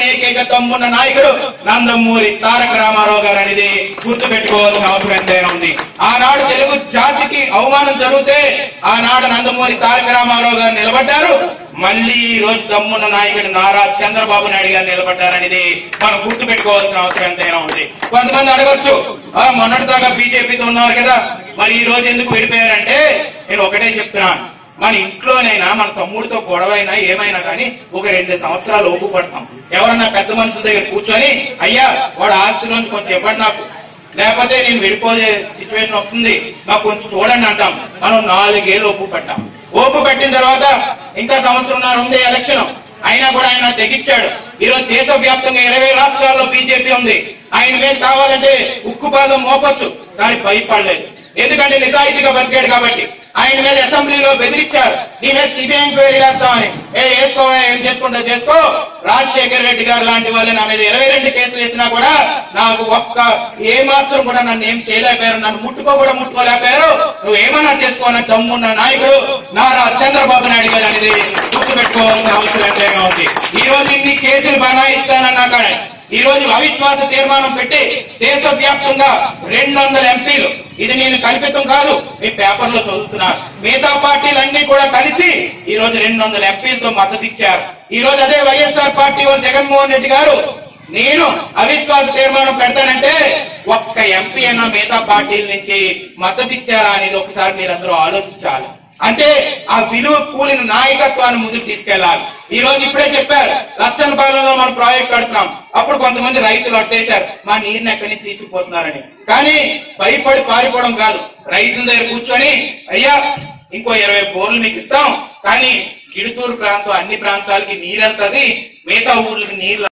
ఏకైక తమ్మున్న నాయకుడు నందమూరి తారక రామారావు గారు అనేది గుర్తు పెట్టుకోవాల్సిన అవసరం ఎంతైనా ఉంది. ఆనాడు తెలుగు జాతికి అవమానం జరిగితే ఆనాడు నందమూరి తారక రామారావు గారు నిలబడ్డారు. మళ్ళీ ఈ రోజు తమ్మున్న నాయకుడు నారా చంద్రబాబు నాయుడు గారు నిలబడ్డారనేది మనం గుర్తు పెట్టుకోవాల్సిన అవసరం ఎంతైనా ఉంది. కొంతమంది అడగొచ్చు, మొన్నటిదాకా బీజేపీతో ఉన్నారు కదా, మరి ఈ రోజు ఎందుకు విడిపోయారంటే నేను ఒకటే చెప్తున్నాను, మన ఇంట్లోనైనా మన తమ్ముడితో గొడవైనా ఏమైనా కానీ ఒక 2 సంవత్సరాలు ఓపు పడతాం. ఎవరన్నా పెద్ద మనుషుల దగ్గర కూర్చొని అయ్యా వాడు ఆస్తిలోంచి కొంచెం ఇవ్వండి నాకు, లేకపోతే నేను వెళ్ళిపోయే సిచ్యువేషన్ వస్తుంది నాకు కొంచెం చూడండి అంటాం. మనం 4 ఏళ్ళు ఓపు పట్టాం. ఓపు పట్టిన తర్వాత ఇంకా సంవత్సరంన్నర ఉంది ఎలక్షన్, అయినా కూడా ఆయన తెగించాడు. ఈరోజు దేశవ్యాప్తంగా 20 రాష్ట్రాల్లో బీజేపీ ఉంది. ఆయన మీద కావాలంటే ఉక్కుపాదం మోపొచ్చు, కానీ భయపడలేదు. ఎందుకంటే నిజాయితీగా బతికాడు కాబట్టి. ఆయన మీద అసెంబ్లీలో బెదిరించారు, నీ మీద సిబిఐ ఎంక్వైరీ చేస్తామని. వేసుకో, ఏం చేసుకుంటా చేసుకో, రాజశేఖర రెడ్డి గారు లాంటి వాళ్ళు నా మీద 22 కేసులు వేసినా కూడా నాకు ఏ మాత్రం కూడా నన్ను ఏం చేయలేకపోయారు, నన్ను ముట్టుకోలేకపోయారు, నువ్వు ఏమన్నా చేసుకోవాలని దమ్మున్న నాయకుడు నారా చంద్రబాబు నాయుడు గారు అనేది గుర్తు పెట్టుకోవాల్సిన అవసరం ఎంతైనా ఉంది. ఈ రోజు ఇన్ని కేసులు బనాయిస్తానన్నా కానీ ఈ రోజు అవిశ్వాస తీర్మానం పెట్టి దేశవ్యాప్తంగా 200 ఎంపీలు, ఇది నేను కల్పితం కాదు, మీ పేపర్ లో చదువుతున్నారు, మిగతా పార్టీలన్నీ కూడా కలిసి ఈ రోజు 200 ఎంపీలతో మద్దతు ఇచ్చారు. ఈ రోజు అదే వైఎస్ఆర్ పార్టీ వాళ్ళు జగన్మోహన్ రెడ్డి గారు నేను అవిశ్వాస తీర్మానం పెడతానంటే ఒక్క ఎంపీ అయినా మిగతా పార్టీల నుంచి మద్దతు ఇచ్చారా అనేది ఒకసారి మీరందరూ ఆలోచించాలి. అంటే ఆ విలువ కూలిన నాయకత్వాన్ని ముందుకు తీసుకెళ్లాలి. ఈ రోజు ఇప్పుడే చెప్పారు, లక్షణపాలెంలో మనం ప్రాజెక్ట్ కడుతున్నాం. అప్పుడు కొంతమంది రైతులు అట్టేశారు, మా నీరుని ఎక్కడి నుంచి తీసుకుపోతున్నారని. కానీ భయపడి పారిపోవడం కాదు, రైతుల దగ్గర కూర్చొని అయ్యా ఇంకో 20 బోర్లు మీకు ఇస్తాం, కానీ గిడుతూరు ప్రాంతం అన్ని ప్రాంతాలకి నీరెళ్తుంది, మిగతా ఊర్లకి నీళ్లు